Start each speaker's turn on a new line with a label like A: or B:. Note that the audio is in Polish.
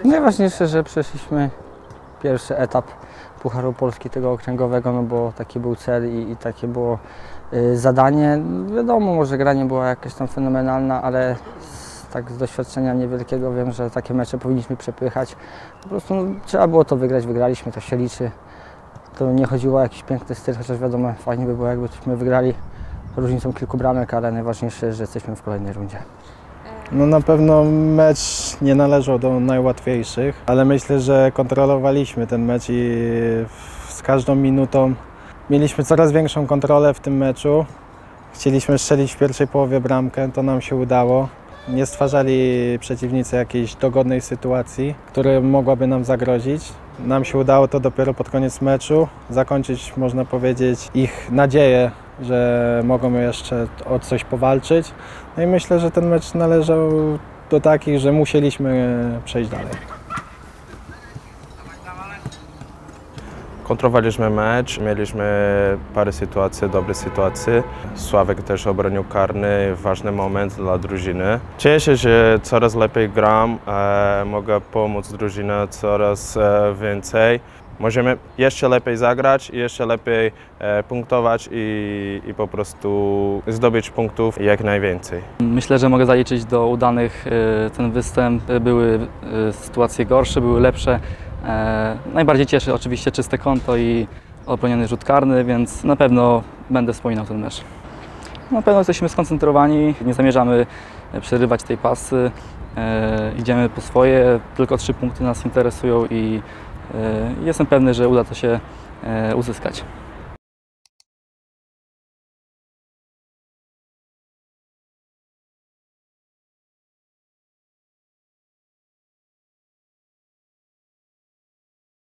A: Najważniejsze, że przeszliśmy pierwszy etap Pucharu Polski tego okręgowego, no bo taki był cel i takie było zadanie. Wiadomo, może gra nie była jakaś tam fenomenalna, ale z doświadczenia niewielkiego wiem, że takie mecze powinniśmy przepychać. Po prostu trzeba było to wygrać, wygraliśmy, to się liczy. To nie chodziło o jakiś piękny styl, chociaż wiadomo, fajnie by było, jakbyśmy wygrali różnicą kilku bramek, ale najważniejsze, że jesteśmy w kolejnej rundzie.
B: No na pewno mecz nie należał do najłatwiejszych, ale myślę, że kontrolowaliśmy ten mecz i z każdą minutą mieliśmy coraz większą kontrolę w tym meczu. Chcieliśmy strzelić w pierwszej połowie bramkę, to nam się udało. Nie stwarzali przeciwnicy jakiejś dogodnej sytuacji, która mogłaby nam zagrozić. Nam się udało to dopiero pod koniec meczu zakończyć, można powiedzieć, ich nadzieję, że mogą jeszcze o coś powalczyć. No i myślę, że ten mecz należał do takich, że musieliśmy przejść dalej.
C: Kontrolowaliśmy mecz, mieliśmy parę sytuacji, dobre sytuacje. Sławek też obronił karny, ważny moment dla drużyny. Cieszę się, że coraz lepiej gram, mogę pomóc drużynie coraz więcej. Możemy jeszcze lepiej zagrać, jeszcze lepiej punktować i po prostu zdobyć punktów jak najwięcej.
D: Myślę, że mogę zaliczyć do udanych ten występ. Były sytuacje gorsze, były lepsze. Najbardziej cieszy oczywiście czyste konto i obroniony rzut karny, więc na pewno będę wspominał ten mecz. Na pewno jesteśmy skoncentrowani, nie zamierzamy przerywać tej pasy. Idziemy po swoje, tylko 3 punkty nas interesują i jestem pewny, że uda to się uzyskać.